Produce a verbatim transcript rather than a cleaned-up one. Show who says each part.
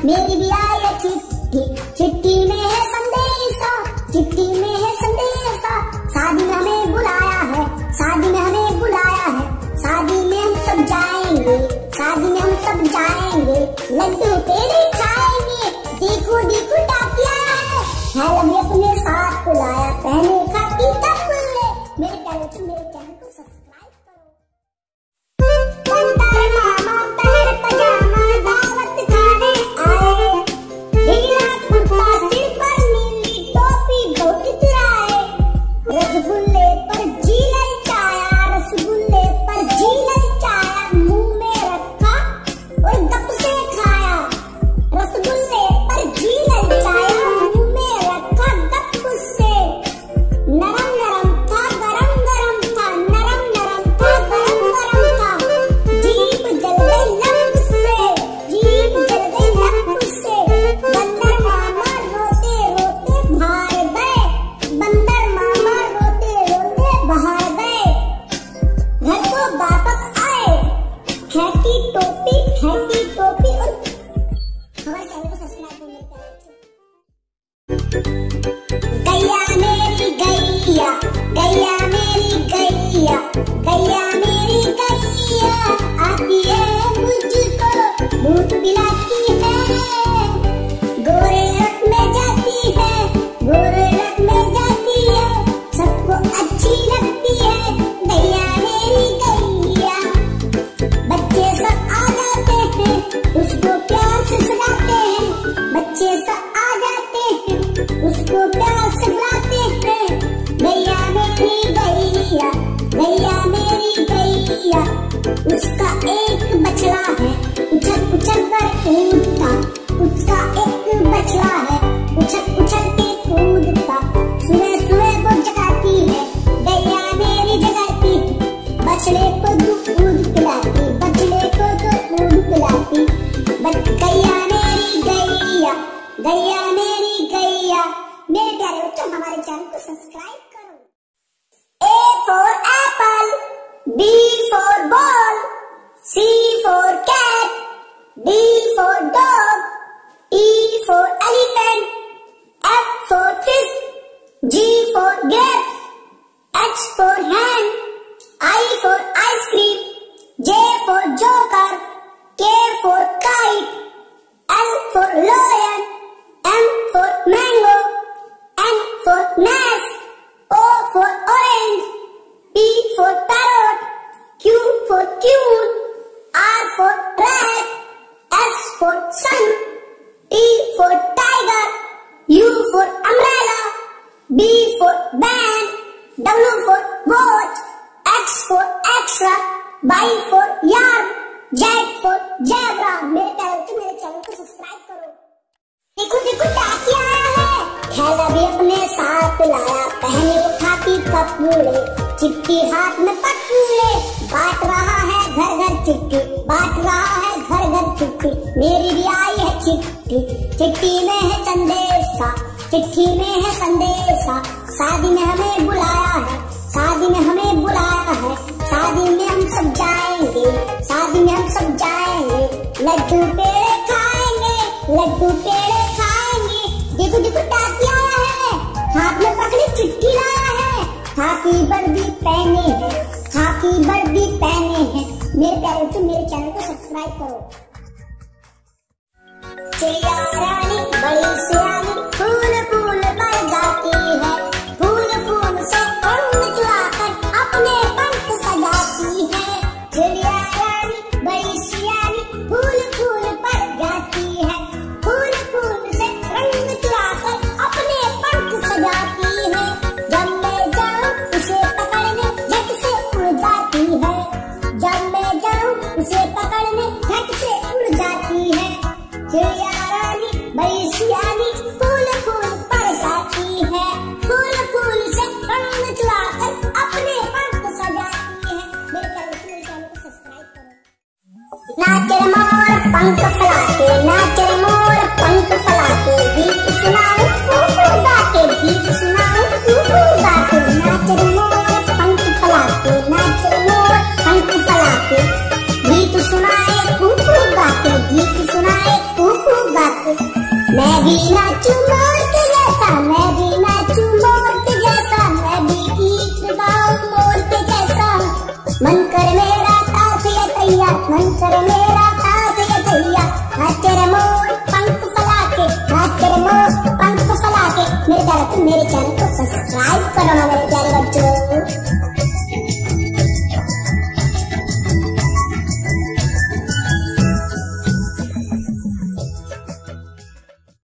Speaker 1: मेरी भी आई है चिट्ठी, चिट्ठी में है संदेशा, चिट्ठी में है संदेशा। शादी में हमें बुलाया है, शादी में हमें बुलाया है, शादी में हम सब जाएंगे, शादी में हम सब जाएंगे, लड्डू पेड़े खाएंगे। देखो देखो टाकिया है, है लगे अपने साथ बुलाया, पहने खाती कपड़े। मेरे चैनल को मेरे चैनल को सब्सक्राइब करो। बंदर मामा पहन पजामा दावत खाने आए, ढीला कुर्ता सिर पर नीली टोपी बहुत इतराए। रसगुल्ले पर जी ललचाया, रसगुल्ले पर जी ललचाया, मुंह में रखा और गप से खाया। रसगुल्ले पर जी ललचाया, मुंह में रखा गप से। नरम नरम था गरम गरम था, नरम नरम था गरम गरम था। जीभ जल गई लप से, जीभ जल गई लप से। बंदर मामा रोते रोते बाहर गए, बंदर मामा रोते रोते बाहर गए। घर को वापस आए, फेंकी टोपी फेंकी टोपी। और हमारे चैनल को सब्सक्राइब करो। गैया मेरी गैया, गैया मेरी गैया, गैया मेरी गैया आती है मुझको दूध पिलाती है। गोरे रथ में जाती है, गोरे रथ में जाती है, सबको अच्छी लगती है गैया मेरी गैया। बच्चे सब आ जाते हैं, उसको प्यार से सुलाते हैं, बच्चे सब आ जाते हैं, उसको प्यार से बुलाते हैं। गैया मेरी गैया, गैया मेरी गैया। उसका एक बछड़ा है उछल उछल कर कूदता, उसका एक बछड़ा है उछल उछल के कूदता। सुबह सुबह वो जगाती है, गैया मेरी जगाती, बछड़े को दूध पिलाती, बछड़े को दूध पिलाती। गैया मेरी गैया, गैया मेरी गैया। मेरे प्यारे बच्चों, हमारे चैनल को सब्सक्राइब करो। A for apple, B for ball, C for cat, D for dog, E for elephant, F for fish, G for grapes, H for hand, I for ice cream, J for joker, K for kite, L for lion, M for mango, N for nest, O for orange, P for parrot, Q for cute, R for rat, S for sun, T for tiger, U for umbrella, B for band, W for watch, X for extra, Y for yarn, Z for zebra। मेरे channel को मेरे channel को subscribe करो। देखो देखो टाकिया आया है, थैला भी अपने साथ लाया, पहने उठाती कपड़े, चिट्ठी हाथ में पकड़े। बांट रहा है घर घर चिट्ठी, बांट रहा है घर घर चिट्ठी। मेरी भी आई है चिट्ठी, चिट्ठी में है संदेशा, चिट्ठी में है संदेशा। शादी में हमें बुलाया है, शादी में हमें बुलाया है, शादी में हम सब जाएंगे, शादी में हम सब जाएंगे, लड्डू पेड़े खाएंगे, लड्डू पेड़े खाएंगे। देखो देखो टाकिया आया है, हाथ में पकड़ी चिट्ठी लाया है, खाकी वर्दी पहने हैं, खाकी वर्दी पहने हैं। मेरे प्यारे बच्चों, मेरे चैनल को सब्सक्राइब करो। चिड़िया रानी बड़ी सियानी, फूल फूल पर जाती है, फूल फूल से पंख चुराकर अपने पंख सजाती है। चिड़िया रानी बड़ी सियानी, फूल फूल पर जाती है, फूल फूल से रंग चुराकर अपने पंख सजाती है। जब मैं जाऊं उसे पकड़ने झट से उड़ जाती है, जब मैं जाऊं उसे पकड़ने झट से उड़ जाती है। चिड़िया रानी बड़ी सियानी, फूल फूल पर जाती है, फूल फूल से रंग चुराकर अपने पंख सजाती है। मेरे चैनल को सब्सक्राइब करो। नाचे मोर पंख फैलाते, नाचे मोर पंख फैलाते, गीत सुनाऊं कूकू गाके, गीत सुनाऊं कूकू गाके। नाचे मोर पंख फैलाते, नाचे मोर पंख फैलाते, गीत सुनाए कूकू गाके, गीत सुनाए कूकू मैं भी नाचूं मोर के जैसा, मैं भी नाचूं मोर के जैसा, मैं भी गीत गाऊं मोर के जैसा। मन कर मेरा साथ ये दैया, मन कर मेरा साथ ये दैया। नाच रे मोर पंख फैला के, नाच रे मोर पंख फैला के। मेरे प्यारे मेरे चैनल को सब्सक्राइब करो ना मेरे प्यारे बच्चों।